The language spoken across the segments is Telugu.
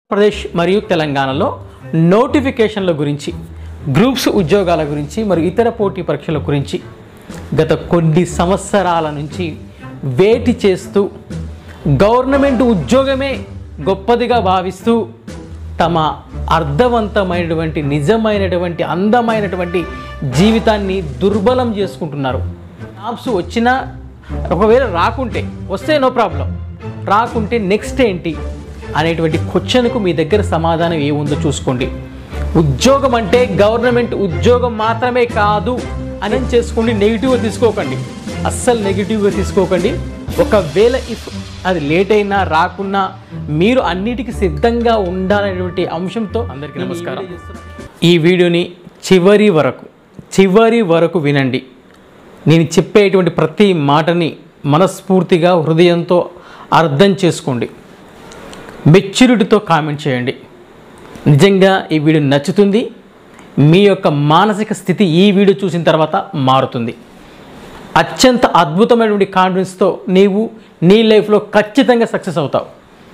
ప్రదేశ్ మరియు తెలంగాణలో నోటిఫికేషన్ల గురించి, గ్రూప్స్ ఉద్యోగాల గురించి మరియు ఇతర పోటీ పరీక్షల గురించి గత కొన్ని సంవత్సరాల నుంచి వేటి చేస్తూ గవర్నమెంట్ ఉద్యోగమే గొప్పదిగా భావిస్తూ తమ అర్థవంతమైనటువంటి నిజమైనటువంటి అందమైనటువంటి జీవితాన్ని దుర్బలం చేసుకుంటున్నారు. జాబ్స్ వచ్చినా ఒకవేళ రాకుంటే వస్తే నో ప్రాబ్లం, రాకుంటే నెక్స్ట్ ఏంటి అనేటువంటి క్వశ్చన్కు మీ దగ్గర సమాధానం ఏముందో చూసుకోండి. ఉద్యోగం అంటే గవర్నమెంట్ ఉద్యోగం మాత్రమే కాదు అని చేసుకోండి. నెగిటివ్గా తీసుకోకండి, అస్సలు నెగిటివ్గా తీసుకోకండి. ఒకవేళ ఇఫ్ అది లేట్ అయినా రాకున్నా మీరు అన్నిటికీ సిద్ధంగా ఉండాలనేటువంటి అంశంతో అందరికీ నమస్కారం. ఈ వీడియోని చివరి వరకు వినండి. నేను చెప్పేటువంటి ప్రతి మాటని మనస్ఫూర్తిగా హృదయంతో అర్థం చేసుకోండి. మెచ్యూరిటీతో కామెంట్ చేయండి. నిజంగా ఈ వీడియో నచ్చుతుంది. మీ యొక్క మానసిక స్థితి ఈ వీడియో చూసిన తర్వాత మారుతుంది. అత్యంత అద్భుతమైనటువంటి కాన్ఫిడెన్స్తో నీవు నీ లైఫ్లో ఖచ్చితంగా సక్సెస్ అవుతావు.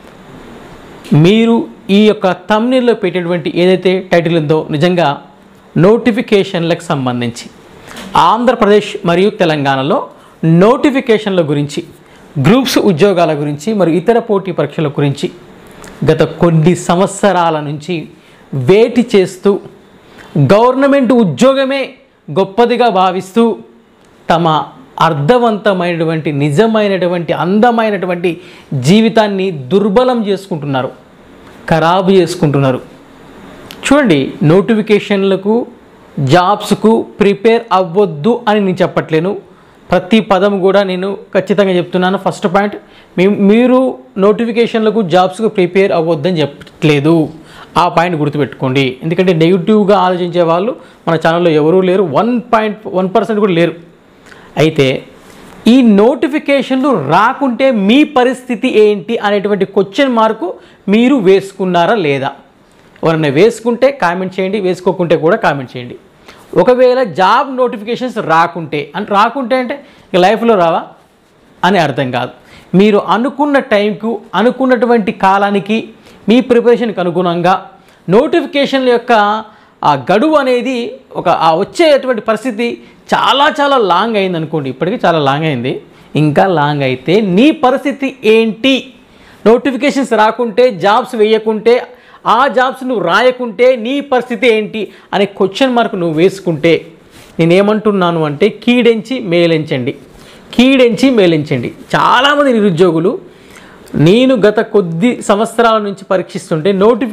మీరు ఈ యొక్క థంబ్నెయిల్లో పెట్టేటువంటి ఏదైతే టైటిల్ ఉందో నిజంగా నోటిఫికేషన్లకు సంబంధించి ఆంధ్రప్రదేశ్ మరియు తెలంగాణలో నోటిఫికేషన్ల గురించి, గ్రూప్స్ ఉద్యోగాల గురించి మరియు ఇతర పోటీ పరీక్షల గురించి గత కొన్ని సంవత్సరాల నుంచి వేటి చేస్తూ గవర్నమెంట్ ఉద్యోగమే గొప్పదిగా భావిస్తూ తమ అర్థవంతమైనటువంటి నిజమైనటువంటి అందమైనటువంటి జీవితాన్ని దుర్బలం చేసుకుంటున్నారు, ఖరాబు చేసుకుంటున్నారు. చూడండి, నోటిఫికేషన్లకు జాబ్స్కు ప్రిపేర్ అవ్వద్దు అని నేను చెప్పట్లేను. ప్రతి పదం కూడా నేను ఖచ్చితంగా చెప్తున్నాను. ఫస్ట్ పాయింట్, మీరు నోటిఫికేషన్లకు జాబ్స్కు ప్రిపేర్ అవ్వద్దని చెప్పట్లేదు. ఆ పాయింట్ గుర్తుపెట్టుకోండి. ఎందుకంటే నెగిటివ్గా ఆలోచించే వాళ్ళు మన ఛానల్లో ఎవరూ లేరు, 1% కూడా లేరు. అయితే ఈ నోటిఫికేషన్లు రాకుంటే మీ పరిస్థితి ఏంటి అనేటువంటి క్వశ్చన్ మార్కు మీరు వేసుకున్నారా లేదా? ఎవరైనా వేసుకుంటే కామెంట్ చేయండి, వేసుకోకుంటే కూడా కామెంట్ చేయండి. ఒకవేళ జాబ్ నోటిఫికేషన్స్ రాకుంటే అంటే ఇక లైఫ్లో రావా అని అర్థం కాదు. మీరు అనుకున్న టైంకు, అనుకున్నటువంటి కాలానికి, మీ ప్రిపరేషన్కి అనుగుణంగా నోటిఫికేషన్ల యొక్క ఆ గడువు అనేది వచ్చేటువంటి పరిస్థితి చాలా లాంగ్ అయింది అనుకోండి. ఇప్పటికీ చాలా లాంగ్ అయింది, ఇంకా లాంగ్ అయితే నీ పరిస్థితి ఏంటి? నోటిఫికేషన్స్ రాకుంటే, జాబ్స్ వేయకుంటే, ఆ జాబ్స్ నువ్వు రాయకుంటే నీ పరిస్థితి ఏంటి అనే క్వశ్చన్ మార్క్ నువ్వు వేసుకుంటే నేనేమంటున్నాను అంటే కీడెంచి మేలించండి. చాలామంది నిరుద్యోగులు నేను గత కొద్ది సంవత్సరాల నుంచి పరీక్షిస్తుంటే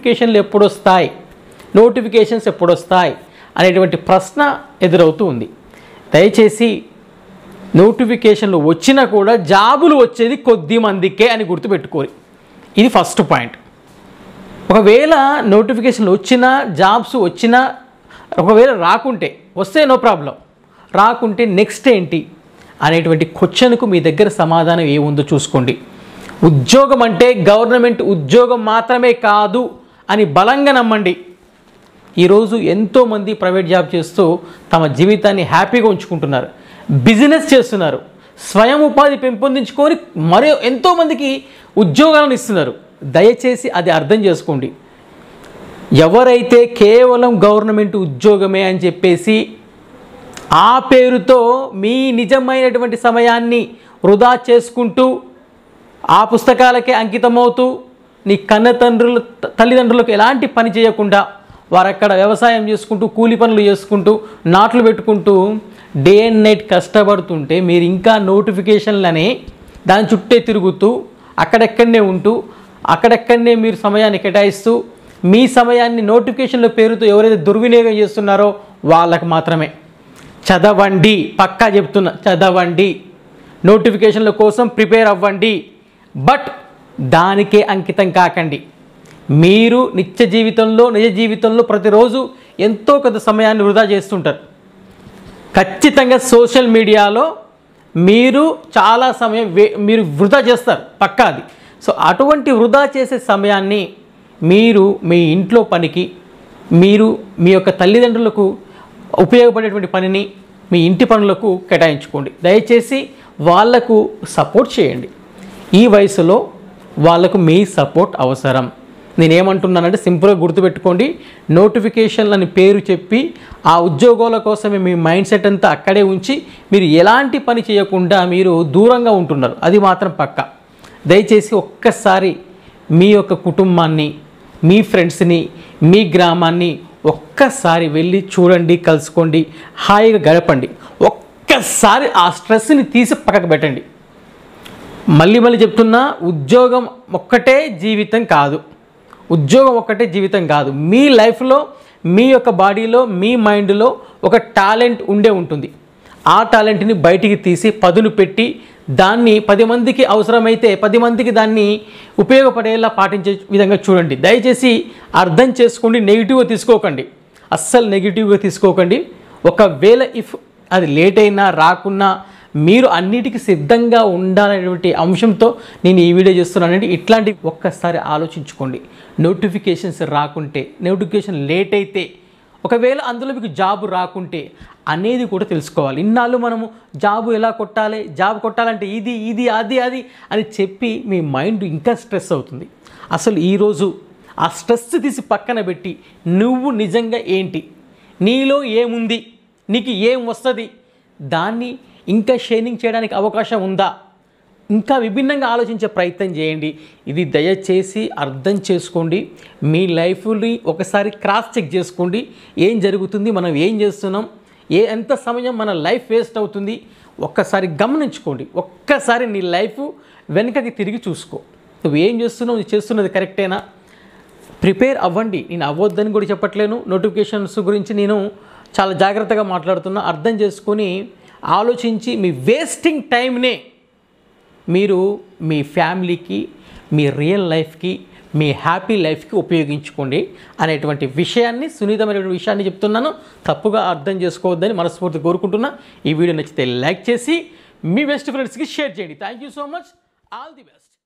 నోటిఫికేషన్స్ ఎప్పుడొస్తాయి అనేటువంటి ప్రశ్న ఎదురవుతూ ఉంది. దయచేసి నోటిఫికేషన్లు వచ్చినా కూడా జాబులు వచ్చేది కొద్ది మందికే అని గుర్తుపెట్టుకోరు. ఇది ఫస్ట్ పాయింట్. ఒకవేళ నోటిఫికేషన్లు వచ్చినా, జాబ్స్ వచ్చినా, ఒకవేళ రాకుంటే వస్తే నో ప్రాబ్లం, రాకుంటే నెక్స్ట్ ఏంటి అనేటువంటి క్వశ్చన్కు మీ దగ్గర సమాధానం ఏముందో చూసుకోండి. ఉద్యోగం అంటే గవర్నమెంట్ ఉద్యోగం మాత్రమే కాదు అని బలంగా నమ్మండి. ఈరోజు ఎంతోమంది ప్రైవేట్ జాబ్ చేస్తూ తమ జీవితాన్ని హ్యాపీగా ఉంచుకుంటున్నారు, బిజినెస్ చేస్తున్నారు, స్వయం ఉపాధి పెంపొందించుకొని మరో ఎంతోమందికి ఉద్యోగాలను ఇస్తున్నారు. దయచేసి అది అర్థం చేసుకోండి. ఎవరైతే కేవలం గవర్నమెంట్ ఉద్యోగమే అని చెప్పేసి ఆ పేరుతో మీ నిజమైనటువంటి సమయాన్ని వృధా చేసుకుంటూ ఆ పుస్తకాలకే అంకితమవుతూ నీ తల్లిదండ్రులకు ఎలాంటి పని చేయకుండా వారక్కడ వ్యవసాయం చేసుకుంటూ, కూలి పనులు చేసుకుంటూ, నాట్లు పెట్టుకుంటూ డే అండ్ నైట్ కష్టపడుతుంటే మీరు ఇంకా నోటిఫికేషన్లనే దాని చుట్టే తిరుగుతూ అక్కడెక్కడనే ఉంటూ అక్కడెక్కడనే మీరు సమయాన్ని కేటాయిస్తూ మీ సమయాన్ని నోటిఫికేషన్ల పేరుతో ఎవరైతే దుర్వినియోగం చేస్తున్నారో వాళ్ళకు మాత్రమే. చదవండి, పక్కా చెప్తున్నా, చదవండి, నోటిఫికేషన్ల కోసం ప్రిపేర్ అవ్వండి, బట్ దానికే అంకితం కాకండి. మీరు నిజ జీవితంలో ప్రతిరోజు ఎంతో కొంత సమయాన్ని వృధా చేస్తుంటారు. ఖచ్చితంగా సోషల్ మీడియాలో మీరు చాలా సమయం మీరు వృధా చేస్తారు, పక్కా అది. సో అటువంటి వృధా చేసే సమయాన్ని మీరు మీ ఇంట్లో పనికి, మీరు మీ యొక్క తల్లిదండ్రులకు ఉపయోగపడేటువంటి పనిని మీ ఇంటి పనులకు కేటాయించుకోండి. దయచేసి వాళ్లకు సపోర్ట్ చేయండి. ఈ వయసులో వాళ్ళకు మీ సపోర్ట్ అవసరం. నేనేమంటున్నానంటే సింపుల్గా గుర్తుపెట్టుకోండి, నోటిఫికేషన్లని పేరు చెప్పి ఆ ఉద్యోగాల కోసమే మీ మైండ్ సెట్ అంతా అక్కడే ఉంచి మీరు ఎలాంటి పని చేయకుండా మీరు దూరంగా ఉంటున్నారు. అది మాత్రం పక్కా. దయచేసి ఒక్కసారి మీ యొక్క కుటుంబాన్ని, మీ ఫ్రెండ్స్ని, మీ గ్రామాన్ని ఒక్కసారి వెళ్ళి చూడండి, కలుసుకోండి, హాయిగా గడపండి. ఒక్కసారి ఆ స్ట్రెస్ని తీసి పక్కకు పెట్టండి. మళ్ళీ చెప్తున్నా, ఉద్యోగం ఒక్కటే జీవితం కాదు. ఉద్యోగం ఒక్కటే జీవితం కాదు. మీ లైఫ్లో, మీ యొక్క బాడీలో, మీ మైండ్లో ఒక టాలెంట్ ఉంటుంది. ఆ టాలెంట్ని బయటికి తీసి పదును పెట్టి దాన్ని 10 మందికి అవసరమైతే 10 మందికి దాన్ని ఉపయోగపడేలా పాటించే విధంగా చూడండి. దయచేసి అర్థం చేసుకోండి, నెగిటివ్గా తీసుకోకండి, అస్సలు నెగిటివ్గా తీసుకోకండి. ఒకవేళ ఇఫ్ అది లేట్ అయినా రాకున్నా మీరు అన్నిటికీ సిద్ధంగా ఉండాలనేటువంటి అంశంతో నేను ఈ వీడియో చేస్తున్నానండి. ఇట్లాంటి ఒక్కసారి ఆలోచించుకోండి. నోటిఫికేషన్స్ రాకుంటే, నోటిఫికేషన్ లేట్ అయితే, ఒకవేళ అందులో మీకు జాబ్ రాకుంటే అనేది కూడా తెలుసుకోవాలి. ఇన్నాళ్ళు మనము జాబు ఎలా కొట్టాలి, జాబ్ కొట్టాలంటే ఇది అది అని చెప్పి మీ మైండ్ ఇంకా స్ట్రెస్ అవుతుంది. అసలు ఈరోజు ఆ స్ట్రెస్ తీసి పక్కన పెట్టి నువ్వు నిజంగా ఏంటి, నీలో ఏముంది, నీకు ఏం వస్తుంది, దాన్ని ఇంకా షైనింగ్ చేయడానికి అవకాశం ఉందా, ఇంకా విభిన్నంగా ఆలోచించే ప్రయత్నం చేయండి. ఇది దయచేసి అర్థం చేసుకోండి. మీ లైఫ్ని ఒకసారి క్రాస్ చెక్ చేసుకోండి. ఏం జరుగుతుంది, మనం ఏం చేస్తున్నాం, ఎంత సమయం మన లైఫ్ వేస్ట్ అవుతుంది, ఒక్కసారి గమనించుకోండి. ఒక్కసారి నీ లైఫ్ వెనకకి తిరిగి చూసుకో. నువ్వు ఏం చేస్తున్నావు, నువ్వు చేస్తున్నది కరెక్టేనా, ప్రిపేర్ అవ్వండి. నేను అవ్వద్దని కూడా చెప్పట్లేను. నోటిఫికేషన్స్ గురించి నేను చాలా జాగ్రత్తగా మాట్లాడుతున్నా. అర్థం చేసుకొని ఆలోచించి మీ వేస్టింగ్ టైంనే మీరు మీ ఫ్యామిలీకి, మీ రియల్ లైఫ్కి, మీ హ్యాపీ లైఫ్కి ఉపయోగించుకోండి అనేటువంటి విషయాన్ని, సున్నితమైనటువంటి విషయాన్ని చెప్తున్నాను. తప్పుగా అర్థం చేసుకోవద్దని మనస్ఫూర్తి కోరుకుంటున్నా. ఈ వీడియో నచ్చితే లైక్ చేసి మీ బెస్ట్ ఫ్రెండ్స్కి షేర్ చేయండి. Thank you so much. All the best.